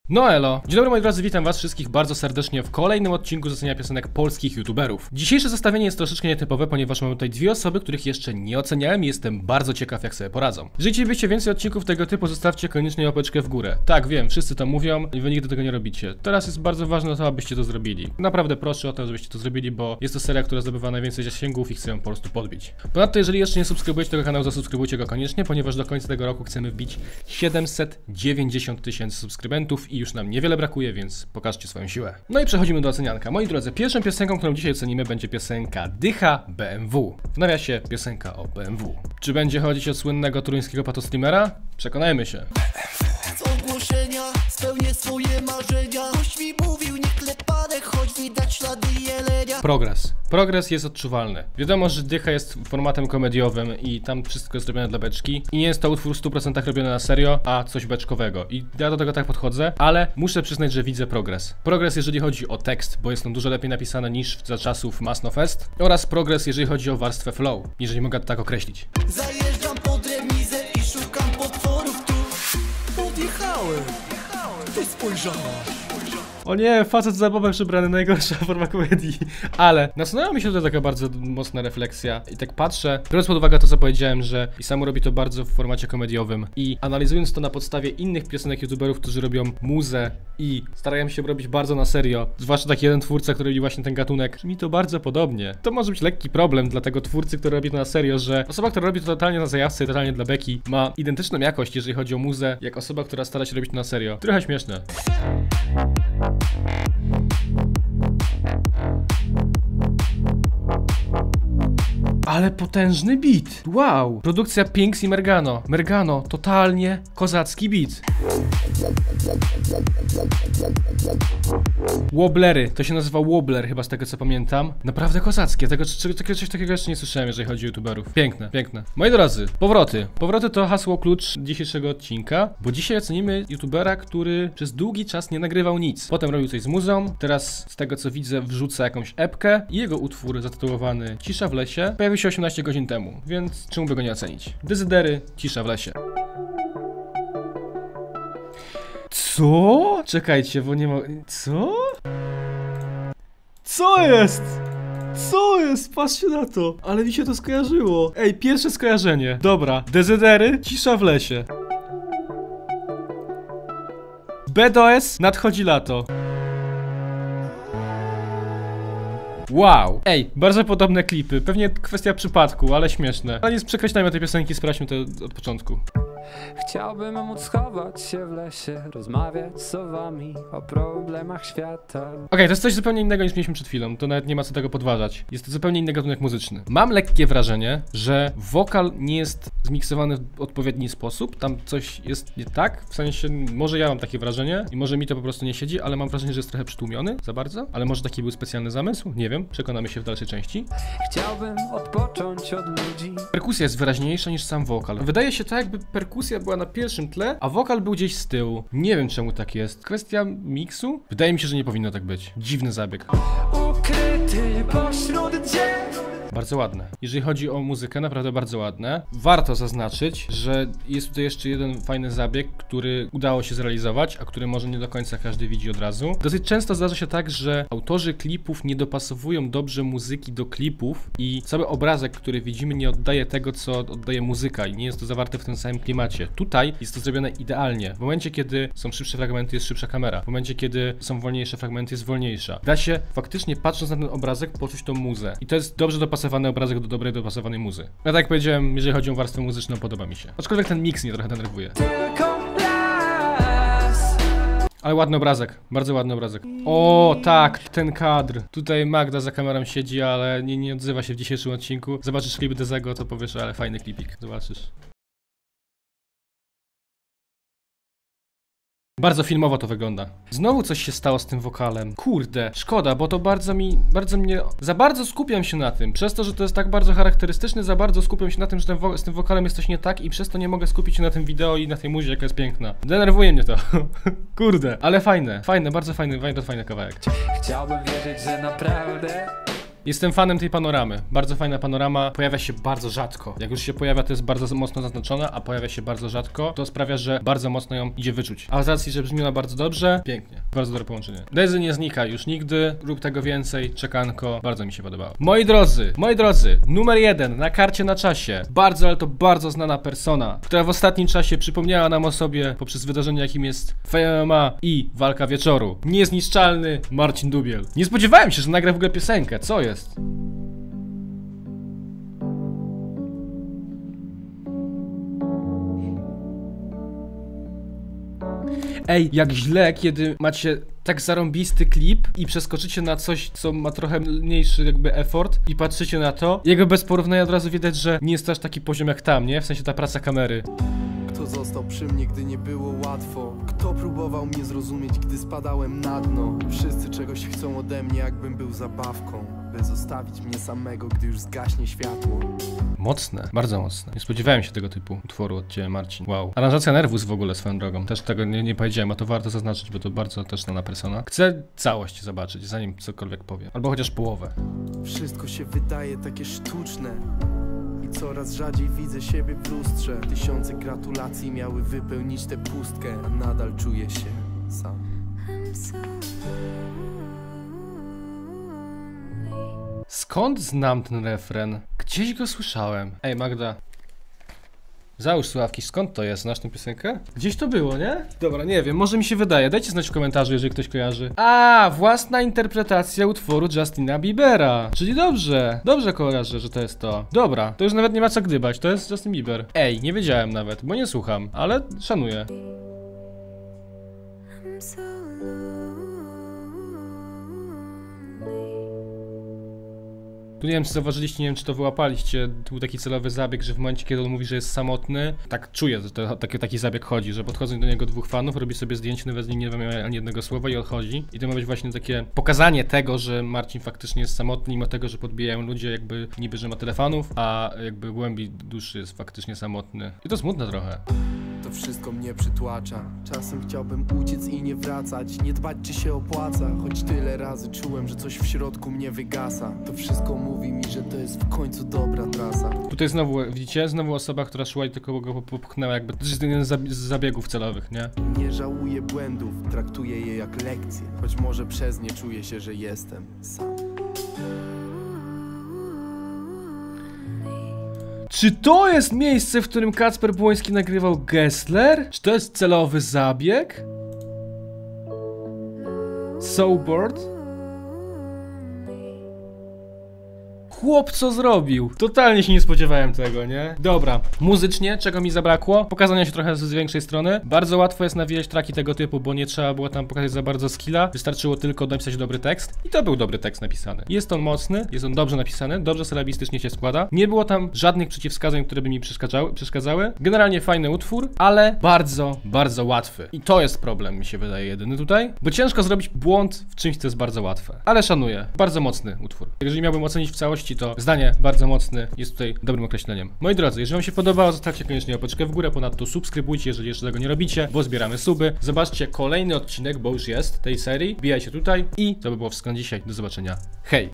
No elo! Dzień dobry moi drodzy, witam was wszystkich bardzo serdecznie w kolejnym odcinku zestawienia piosenek polskich youtuberów. Dzisiejsze zestawienie jest troszeczkę nietypowe, ponieważ mamy tutaj dwie osoby, których jeszcze nie oceniałem i jestem bardzo ciekaw, jak sobie poradzą. Jeżeli chcielibyście więcej odcinków tego typu, zostawcie koniecznie łapeczkę w górę. Tak, wiem, wszyscy to mówią i wy nigdy tego nie robicie. Teraz jest bardzo ważne to, abyście to zrobili. Naprawdę proszę o to, żebyście to zrobili, bo jest to seria, która zdobywa najwięcej zasięgów i chcę ją po prostu podbić. Ponadto, jeżeli jeszcze nie subskrybujecie tego kanału, zasubskrybujcie go koniecznie, ponieważ do końca tego roku chcemy wbić 790 000 subskrybentów i już nam niewiele brakuje, więc pokażcie swoją siłę. No i przechodzimy do ocenianka. Moi drodzy, pierwszą piosenką, którą dzisiaj ocenimy, będzie piosenka Dycha BMW. W nawiasie piosenka o BMW. Czy będzie chodzić o słynnego toruńskiego patostreamera? Przekonajmy się. Z ogłoszenia spełnię swoje marzenia. Ktoś mi mówił nie klepanek, choć widać ślady jelenia. Progres jest odczuwalny. Wiadomo, że Dycha jest formatem komediowym i tam wszystko jest robione dla beczki. I nie jest to utwór w 100% robiony na serio, a coś beczkowego. I ja do tego tak podchodzę, ale muszę przyznać, że widzę progres. Progres, jeżeli chodzi o tekst, bo jest on dużo lepiej napisany niż za czasów Masno Fest. Oraz progres, jeżeli chodzi o warstwę flow, jeżeli mogę to tak określić. Zajeżdżam pod remizę i szukam potworów tu. Podjechałem, ty spojrzałaś. O nie, facet za bobem przebrany, najgorsza forma komedii. Ale nasunęła mi się tutaj taka bardzo mocna refleksja i tak patrzę, biorąc pod uwagę to, co powiedziałem, że Isamu robi to bardzo w formacie komediowym i analizując to na podstawie innych piosenek youtuberów, którzy robią muzę i starają się robić bardzo na serio, zwłaszcza taki jeden twórca, który robi właśnie ten gatunek, mi to bardzo podobnie. To może być lekki problem dla tego twórcy, który robi to na serio, że osoba, która robi to totalnie na zajawce i totalnie dla beki, ma identyczną jakość, jeżeli chodzi o muzę, jak osoba, która stara się robić to na serio. Trochę śmieszne. Ale potężny beat. Wow. Produkcja Pinks i Mergano. Mergano, totalnie kozacki beat. Wobblery, to się nazywa Wobbler chyba z tego co pamiętam. Naprawdę kozackie, coś takiego jeszcze nie słyszałem, jeżeli chodzi o youtuberów. Piękne, piękne. Moi drodzy, powroty. Powroty to hasło klucz dzisiejszego odcinka, bo dzisiaj ocenimy youtubera, który przez długi czas nie nagrywał nic. Potem robił coś z muzą, teraz z tego co widzę wrzuca jakąś epkę i jego utwór zatytułowany Cisza w lesie pojawił się 18 godzin temu, więc czemu by go nie ocenić? Dezydery, Cisza w lesie. Co? Czekajcie, bo nie ma... Co? Co jest? Co jest? Patrzcie na to. Ale mi się to skojarzyło. Ej, pierwsze skojarzenie. Dobra. Dezydery, Cisza w lesie. BDS, nadchodzi lato. Wow! Ej, bardzo podobne klipy. Pewnie kwestia przypadku, ale śmieszne. Ale nie przekreślajmy tej piosenki, sprawdźmy to od początku. Chciałbym móc schować się w lesie, rozmawiać z sowami o problemach świata. Okej, to jest coś zupełnie innego niż mieliśmy przed chwilą, to nawet nie ma co tego podważać. Jest to zupełnie inny gatunek muzyczny. Mam lekkie wrażenie, że wokal nie jest zmiksowany w odpowiedni sposób, tam coś jest nie tak, w sensie, może ja mam takie wrażenie i może mi to po prostu nie siedzi, ale mam wrażenie, że jest trochę przytłumiony za bardzo, ale może taki był specjalny zamysł, nie wiem, przekonamy się w dalszej części. Chciałbym odpocząć od ludzi. Perkusja jest wyraźniejsza niż sam wokal. Wydaje się tak, jakby perkusja była na pierwszym tle, a wokal był gdzieś z tyłu. Nie wiem czemu tak jest. Kwestia miksu? Wydaje mi się, że nie powinno tak być. Dziwny zabieg. Ukryty pośród drzew. Bardzo ładne. Jeżeli chodzi o muzykę, naprawdę bardzo ładne. Warto zaznaczyć, że jest tutaj jeszcze jeden fajny zabieg, który udało się zrealizować, a który może nie do końca każdy widzi od razu. Dosyć często zdarza się tak, że autorzy klipów nie dopasowują dobrze muzyki do klipów i cały obrazek, który widzimy, nie oddaje tego, co oddaje muzyka i nie jest to zawarte w tym samym klimacie. Tutaj jest to zrobione idealnie. W momencie, kiedy są szybsze fragmenty, jest szybsza kamera. W momencie, kiedy są wolniejsze fragmenty, jest wolniejsza. Da się faktycznie, patrząc na ten obrazek, poczuć tą muzę. I to jest dobrze dopasowany obrazek do dobrej, dopasowanej muzy. Ja tak jak powiedziałem, jeżeli chodzi o warstwę muzyczną, podoba mi się. Aczkolwiek ten miks mnie trochę denerwuje. Ale ładny obrazek, bardzo ładny obrazek. O, tak, ten kadr. Tutaj Magda za kamerą siedzi, ale nie odzywa się w dzisiejszym odcinku. Zobaczysz klip Dezego, to powiesz, ale fajny klipik. Zobaczysz. Bardzo filmowo to wygląda. Znowu coś się stało z tym wokalem. Kurde, szkoda, bo to za bardzo skupiam się na tym. Przez to, że to jest tak bardzo charakterystyczne, za bardzo skupiam się na tym, że z tym wokalem jest coś nie tak i przez to nie mogę skupić się na tym wideo i na tej muzie, jaka jest piękna. Denerwuje mnie to. Kurde, ale fajne, bardzo fajny kawałek. Chciałbym wierzyć, że naprawdę Jestem fanem tej panoramy. Bardzo fajna panorama. Pojawia się bardzo rzadko. Jak już się pojawia, to jest bardzo mocno zaznaczona, a pojawia się bardzo rzadko, to sprawia, że bardzo mocno ją idzie wyczuć. A z racji, że brzmi ona bardzo dobrze, pięknie. Bardzo dobre połączenie. Daisy nie znika już nigdy. Rób tego więcej. Czekanko. Bardzo mi się podobało. Moi drodzy, numer 1 na karcie na czasie. Bardzo, ale to bardzo znana persona, która w ostatnim czasie przypomniała nam o sobie poprzez wydarzenie, jakim jest MMA i walka wieczoru. Niezniszczalny Marcin Dubiel. Nie spodziewałem się, że nagra w ogóle piosenkę. Co jest? Ej, jak źle, kiedy macie tak zarąbisty klip i przeskoczycie na coś, co ma trochę mniejszy jakby effort i patrzycie na to, jego bez porównania od razu widać, że nie jest to aż taki poziom jak tam, nie? W sensie ta praca kamery. Kto został przy mnie, gdy nie było łatwo? Kto próbował mnie zrozumieć, gdy spadałem na dno? Wszyscy czegoś chcą ode mnie, jakbym był zabawką, by zostawić mnie samego, gdy już zgaśnie światło. Mocne, bardzo mocne. Nie spodziewałem się tego typu utworu od ciebie, Marcin. Wow. Aranżacja Nervus w ogóle swoją drogą. Też tego nie powiedziałem, a to warto zaznaczyć, bo to bardzo też znana persona. Chcę całość zobaczyć, zanim cokolwiek powiem. Albo chociaż połowę. Wszystko się wydaje takie sztuczne i coraz rzadziej widzę siebie w lustrze. Tysiące gratulacji miały wypełnić tę pustkę, a nadal czuję się sam. Skąd znam ten refren? Gdzieś go słyszałem. Ej, Magda. Załóż słuchawki, skąd to jest? Znasz tę piosenkę? Gdzieś to było, nie? Dobra, nie wiem, może mi się wydaje. Dajcie znać w komentarzu, jeżeli ktoś kojarzy. A, własna interpretacja utworu Justina Biebera. Czyli dobrze kojarzę, że to jest to. Dobra, to już nawet nie ma co gdybać, to jest Justin Bieber. Ej, nie wiedziałem nawet, bo nie słucham, ale szanuję. Tu nie wiem, czy zauważyliście, nie wiem, czy to wyłapaliście, tu był taki celowy zabieg, że w momencie, kiedy on mówi, że jest samotny, tak czuję, że taki zabieg chodzi, że podchodzą do niego dwóch fanów, robi sobie zdjęcie, nawet z nim nie wymawiają ani jednego słowa i odchodzi. I to ma być właśnie takie pokazanie tego, że Marcin faktycznie jest samotny, mimo tego, że podbijają ludzie jakby niby, że ma tyle fanów, a jakby w głębi duszy jest faktycznie samotny. I to smutne trochę. To wszystko mnie przytłacza. Czasem chciałbym uciec i nie wracać, nie dbać, czy się opłaca, choć tyle razy czułem, że coś w środku mnie wygasa. To wszystko mówi mi, że to jest w końcu dobra trasa. Tutaj znowu, widzicie? Znowu osoba, która szła i tylko go popchnęła, jakby to jest jeden z zabiegów celowych, nie? Nie żałuję błędów, traktuję je jak lekcje, choć może przez nie czuję się, że jestem sam. Czy to jest miejsce, w którym Kacper Błoński nagrywał Gessler? Czy to jest celowy zabieg? Soulboard? Chłop co zrobił? Totalnie się nie spodziewałem tego, nie? Dobra, muzycznie, czego mi zabrakło? Pokazania się trochę z większej strony. Bardzo łatwo jest nawijać traki tego typu, bo nie trzeba było tam pokazać za bardzo skilla. Wystarczyło tylko napisać dobry tekst. I to był dobry tekst napisany. Jest on mocny, jest on dobrze napisany, dobrze sylabistycznie się składa. Nie było tam żadnych przeciwwskazań, które by mi przeszkadzały. Generalnie fajny utwór, ale bardzo łatwy. I to jest problem, mi się wydaje, jedyny tutaj. Bo ciężko zrobić błąd w czymś, co jest bardzo łatwe. Ale szanuję. Bardzo mocny utwór. Jeżeli miałbym ocenić w całości, to zdanie bardzo mocny jest tutaj dobrym określeniem. Moi drodzy, jeżeli wam się podobało, zostawcie koniecznie łapeczkę w górę, ponadto subskrybujcie, jeżeli jeszcze tego nie robicie, bo zbieramy suby. Zobaczcie kolejny odcinek, bo już jest tej serii. Wbijajcie tutaj i to by było wszystko na dzisiaj. Do zobaczenia. Hej!